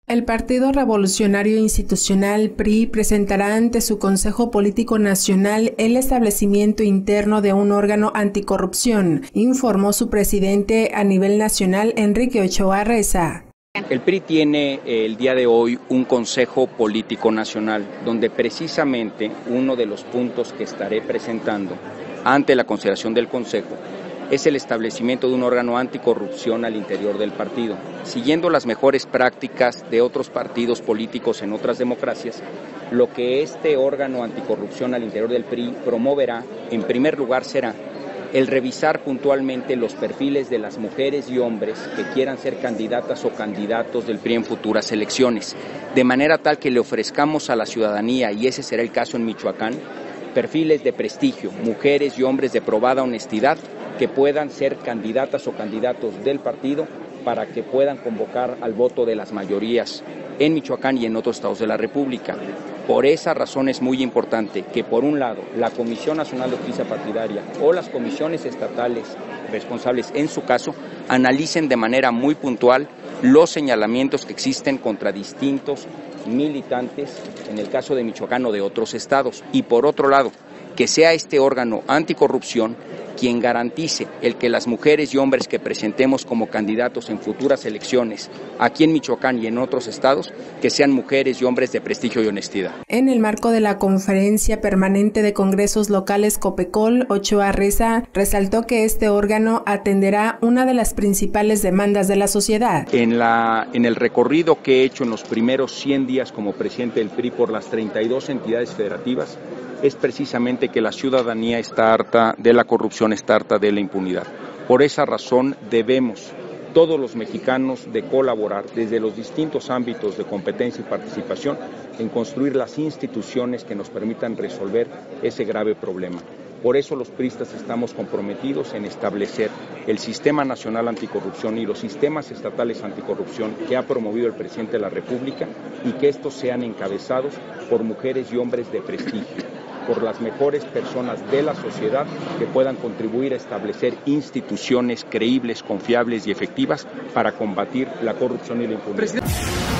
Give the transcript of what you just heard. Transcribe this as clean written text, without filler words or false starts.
El Partido Revolucionario Institucional PRI presentará ante su Consejo Político Nacional el establecimiento interno de un órgano anticorrupción, informó su presidente a nivel nacional, Enrique Ochoa Reza. El PRI tiene el día de hoy un Consejo Político Nacional, donde precisamente uno de los puntos que estaré presentando ante la consideración del Consejo es el establecimiento de un órgano anticorrupción al interior del partido. Siguiendo las mejores prácticas de otros partidos políticos en otras democracias, lo que este órgano anticorrupción al interior del PRI promoverá, en primer lugar, será el revisar puntualmente los perfiles de las mujeres y hombres que quieran ser candidatas o candidatos del PRI en futuras elecciones, de manera tal que le ofrezcamos a la ciudadanía, y ese será el caso en Michoacán, perfiles de prestigio, mujeres y hombres de probada honestidad, que puedan ser candidatas o candidatos del partido para que puedan convocar al voto de las mayorías en Michoacán y en otros estados de la República. Por esa razón es muy importante que, por un lado, la Comisión Nacional de Justicia Partidaria o las comisiones estatales responsables, en su caso, analicen de manera muy puntual los señalamientos que existen contra distintos militantes, en el caso de Michoacán o de otros estados. Y por otro lado, que sea este órgano anticorrupción quien garantice el que las mujeres y hombres que presentemos como candidatos en futuras elecciones aquí en Michoacán y en otros estados, que sean mujeres y hombres de prestigio y honestidad. En el marco de la Conferencia Permanente de Congresos Locales COPECOL, Ochoa Reza resaltó que este órgano atenderá una de las principales demandas de la sociedad. En el recorrido que he hecho en los primeros 100 días como presidente del PRI por las 32 entidades federativas, es precisamente que la ciudadanía está harta de la corrupción, está harta de la impunidad. Por esa razón debemos todos los mexicanos de colaborar desde los distintos ámbitos de competencia y participación en construir las instituciones que nos permitan resolver ese grave problema. Por eso los priistas estamos comprometidos en establecer el Sistema Nacional Anticorrupción y los sistemas estatales anticorrupción que ha promovido el presidente de la República, y que estos sean encabezados por mujeres y hombres de prestigio, por las mejores personas de la sociedad que puedan contribuir a establecer instituciones creíbles, confiables y efectivas para combatir la corrupción y la impunidad.